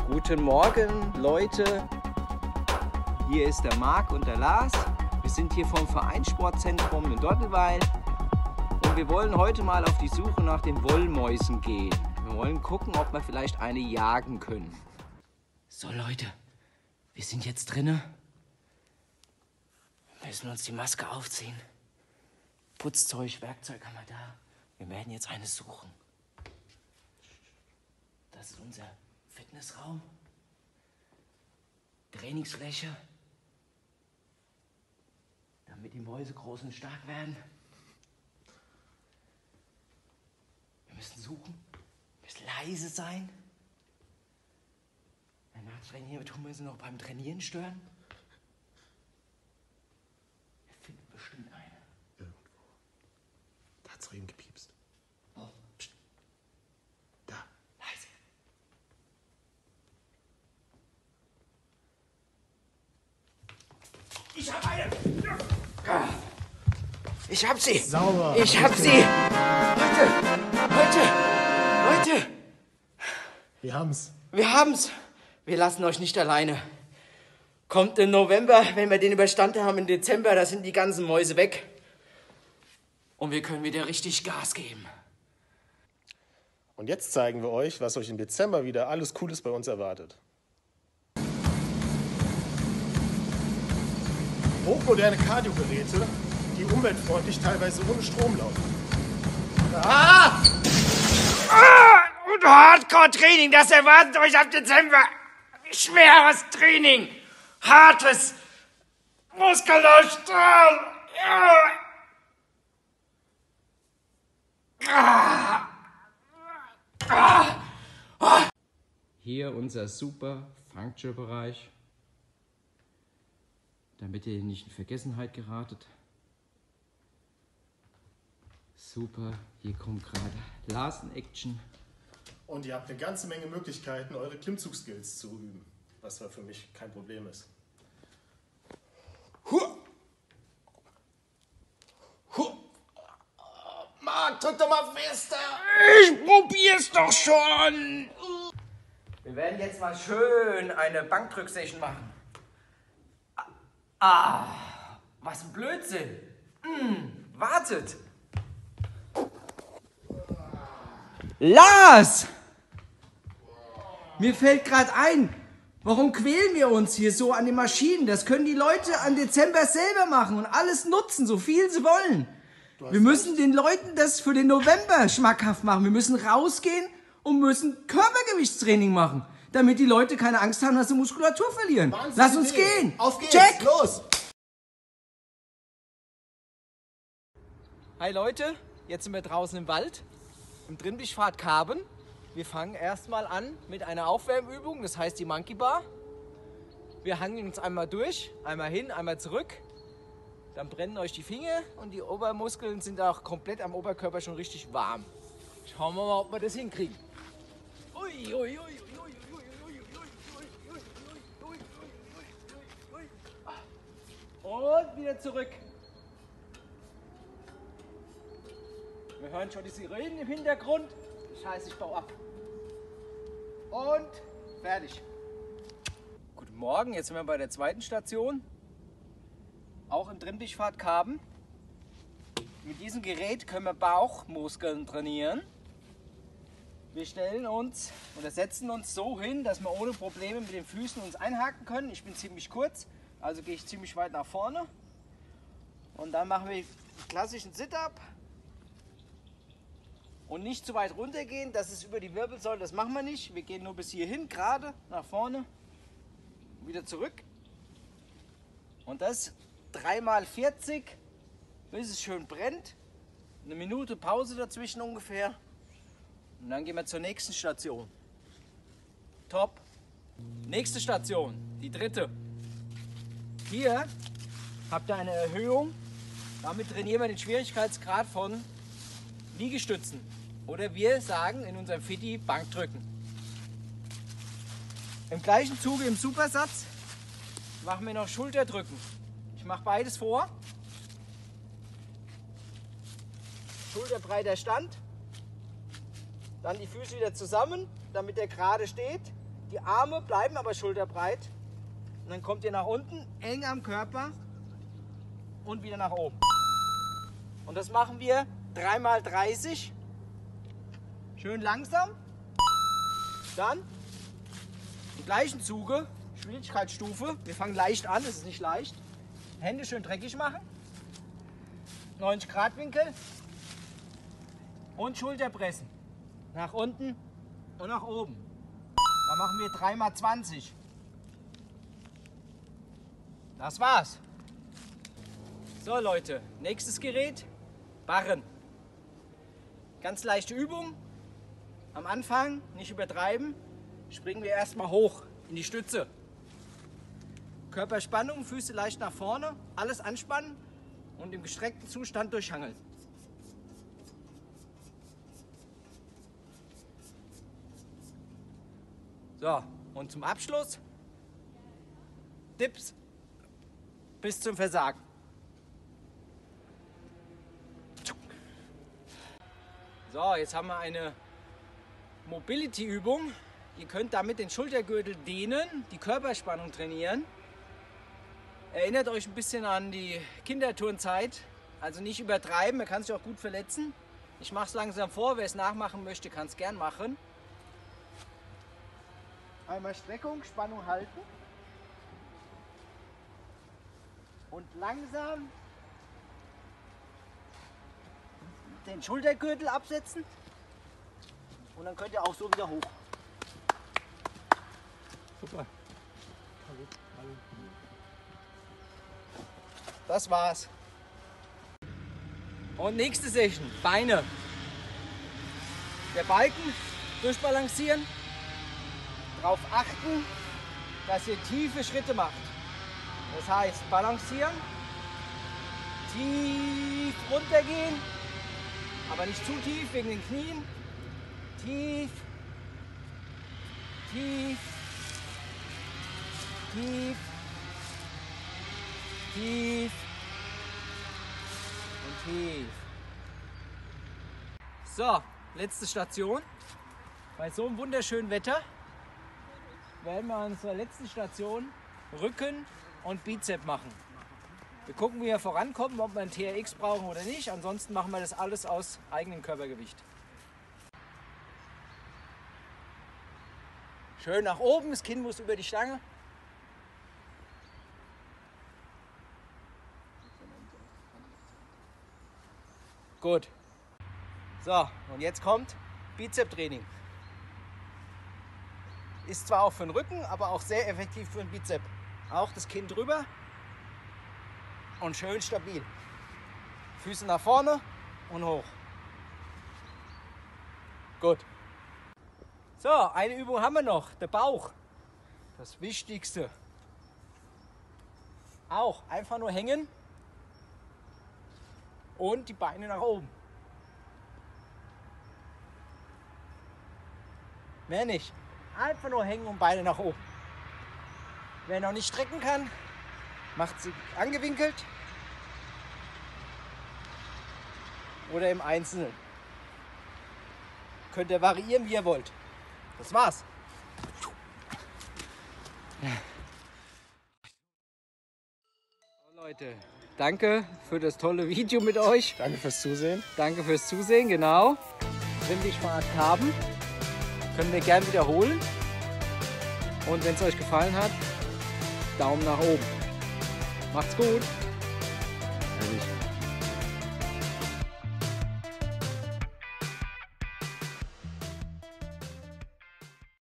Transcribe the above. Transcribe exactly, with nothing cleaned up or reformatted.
Guten Morgen, Leute. Hier ist der Marc und der Lars. Wir sind hier vom Vereinssportzentrum in Dottelweil und wir wollen heute mal auf die Suche nach den Wollmäusen gehen. Wir wollen gucken, ob wir vielleicht eine jagen können. So Leute, wir sind jetzt drinnen. Wir müssen uns die Maske aufziehen. Putzzeug, Werkzeug haben wir da. Wir werden jetzt eine suchen. Das ist unser Fitnessraum. Trainingsfläche. Damit die Mäuse groß und stark werden. Wir müssen suchen. Wir müssen leise sein. Wenn wir trainieren, tun wir sie noch beim Trainieren stören. Wir finden bestimmt eine. Irgendwo. Da hat's eben gepiepst. Oh, pst. Da. Leise. Ich hab eine! Ich hab sie! Sauber. Ich hab sie! Leute! Leute! Leute! Wir haben's. Wir haben's! Wir lassen euch nicht alleine. Kommt im November, wenn wir den überstanden haben, im Dezember, da sind die ganzen Mäuse weg. Und wir können wieder richtig Gas geben. Und jetzt zeigen wir euch, was euch im Dezember wieder alles Cooles bei uns erwartet. Hochmoderne Kardiogeräte, die umweltfreundlich teilweise ohne Strom laufen. Ah! Ah, und Hardcore-Training, das erwartet euch ab Dezember. Schweres Training. Hartes. Muskelaufstrahl. Ja. Ah. Ah. Ah. Hier unser super Functional-Bereich, damit ihr nicht in Vergessenheit geratet. Super, hier kommt gerade Lars in Action. Und ihr habt eine ganze Menge Möglichkeiten, eure Klimmzugskills zu üben, was ja für mich kein Problem ist. Huh. Huh. Marc, drück doch mal fester! Ich probier's doch schon! Wir werden jetzt mal schön eine Bankdrücksession machen. Ah, was ein Blödsinn! Mm, wartet! Lars! Mir fällt gerade ein, warum quälen wir uns hier so an den Maschinen? Das können die Leute an Dezember selber machen und alles nutzen, so viel sie wollen. Wir müssen den Leuten das für den November schmackhaft machen. Wir müssen rausgehen und müssen Körpergewichtstraining machen, damit die Leute keine Angst haben, dass sie Muskulatur verlieren. Wahnsinn, Lass uns Idee. gehen! Auf geht's! Check! Los! Hi Leute, jetzt sind wir draußen im Wald, im Trimmlichtpfad Karben. Wir fangen erstmal an mit einer Aufwärmübung, das heißt die Monkey Bar. Wir hangeln uns einmal durch, einmal hin, einmal zurück. Dann brennen euch die Finger und die Obermuskeln sind auch komplett am Oberkörper schon richtig warm. Schauen wir mal, ob wir das hinkriegen. Ui, ui, ui, ui, ui, ui, ui, ui, ui, ui, ui. Und wieder zurück. Wir hören schon die Sirenen im Hintergrund. Scheiße, ich baue ab. Und fertig. Guten Morgen, jetzt sind wir bei der zweiten Station. Auch im Trimmlichtpfad Karben. Mit diesem Gerät können wir Bauchmuskeln trainieren. Wir stellen uns oder setzen uns so hin, dass wir ohne Probleme mit den Füßen uns einhaken können. Ich bin ziemlich kurz, also gehe ich ziemlich weit nach vorne. Und dann machen wir den klassischen Sit-Up. Und nicht zu weit runter gehen, das ist über die Wirbelsäule, das machen wir nicht. Wir gehen nur bis hierhin, gerade nach vorne, wieder zurück. Und das dreimal vierzig, bis es schön brennt. Eine Minute Pause dazwischen ungefähr. Und dann gehen wir zur nächsten Station. Top. Nächste Station, die dritte. Hier habt ihr eine Erhöhung. Damit trainieren wir den Schwierigkeitsgrad von Liegestützen. Oder wir sagen in unserem Fitti Bankdrücken. Im gleichen Zuge im Supersatz machen wir noch Schulterdrücken. Ich mache beides vor. Schulterbreiter Stand. Dann die Füße wieder zusammen, damit er gerade steht. Die Arme bleiben aber schulterbreit. Und dann kommt ihr nach unten, eng am Körper und wieder nach oben. Und das machen wir dreimal dreißig. Schön langsam. Dann im gleichen Zuge, Schwierigkeitsstufe. Wir fangen leicht an, das ist nicht leicht. Hände schön dreckig machen. neunzig Grad Winkel. Und Schulterpressen. Nach unten und nach oben. Da machen wir dreimal zwanzig. Das war's. So Leute, nächstes Gerät, Barren. Ganz leichte Übung. Am Anfang, nicht übertreiben, springen wir erstmal hoch in die Stütze. Körperspannung, Füße leicht nach vorne, alles anspannen und im gestreckten Zustand durchhangeln. So, und zum Abschluss Dips bis zum Versagen. So, jetzt haben wir eine Mobility-Übung. Ihr könnt damit den Schultergürtel dehnen, die Körperspannung trainieren. Erinnert euch ein bisschen an die Kinderturnzeit. Also nicht übertreiben, man kann sich auch gut verletzen. Ich mache es langsam vor, wer es nachmachen möchte, kann es gern machen. Einmal Streckung, Spannung halten. Und langsam den Schultergürtel absetzen. Und dann könnt ihr auch so wieder hoch. Super. Das war's. Und nächste Session, Beine. Der Balken durchbalancieren. Darauf achten, dass ihr tiefe Schritte macht. Das heißt, balancieren, tief runtergehen, aber nicht zu tief wegen den Knien. Tief, tief, tief, tief und tief. So, letzte Station. Bei so einem wunderschönen Wetter werden wir unsere letzte Station Rücken und Bizep machen. Wir gucken, wie wir vorankommen, ob wir ein T R X brauchen oder nicht. Ansonsten machen wir das alles aus eigenem Körpergewicht. Schön nach oben, das Kinn muss über die Stange. Gut. So, und jetzt kommt Bizep-Training. Ist zwar auch für den Rücken, aber auch sehr effektiv für den Bizep. Auch das Kinn drüber und schön stabil. Füße nach vorne und hoch. Gut. So, eine Übung haben wir noch, der Bauch. Das Wichtigste. Auch einfach nur hängen und die Beine nach oben. Mehr nicht. Einfach nur hängen und Beine nach oben. Wer noch nicht strecken kann, macht sie angewinkelt oder im Einzelnen. Könnt ihr variieren, wie ihr wollt. Das war's. So, Leute, danke für das tolle Video mit euch. Danke fürs Zusehen. Danke fürs Zusehen, genau. Wenn wir Spaß haben, können wir gern wiederholen. Und wenn es euch gefallen hat, Daumen nach oben. Macht's gut.